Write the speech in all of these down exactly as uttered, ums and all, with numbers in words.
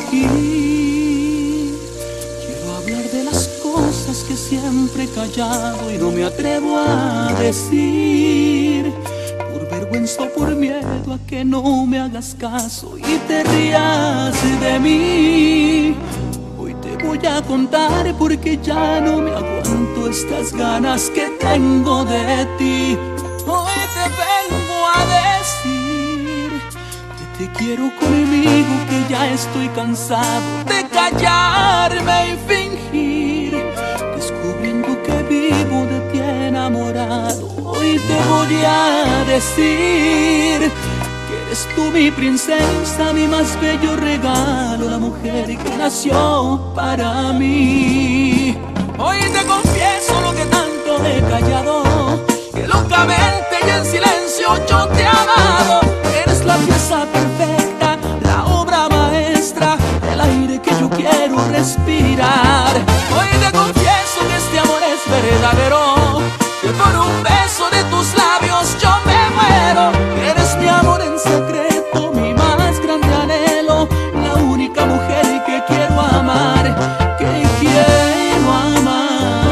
fingir. Quiero hablar de las cosas que siempre he callado y no me atrevo a decir, por vergüenza o por miedo a que no me hagas caso y te rías de mí. Hoy te voy a contar porque ya no me aguanto estas ganas que tengo de ti. Hoy te vengo a decir que te quiero conmigo, que ya estoy cansado de callarme y fingir, descubriendo que vivo de ti enamorado. Hoy te voy a decir que eres tú mi princesa, mi más bello regalo, la mujer que nació para mí. Hoy te confieso lo que tanto he callado, que locamente y en silencio yo te he amado. Eres la pieza perfecta, la obra maestra, el aire que yo quiero respirar. Hoy te confieso que este amor es verdadero, que por un beso de tus labios yo me muero. Eres mi amor en secreto, mi más grande anhelo, la única mujer que quiero amar, que quiero amar.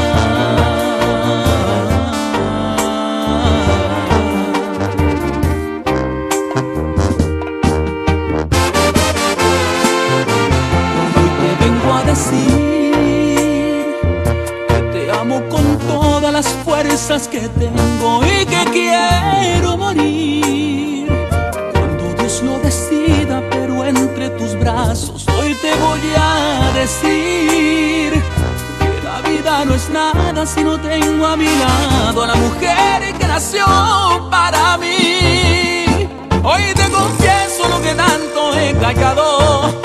Hoy te vengo a decir que te amo con todas las fuerzas que tengo y que quiero morir cuando Dios lo decida, pero entre tus brazos. Hoy te voy a decir que la vida no es nada si no tengo a mi lado a la mujer que nació para mí. Hoy te confieso lo que tanto he callado,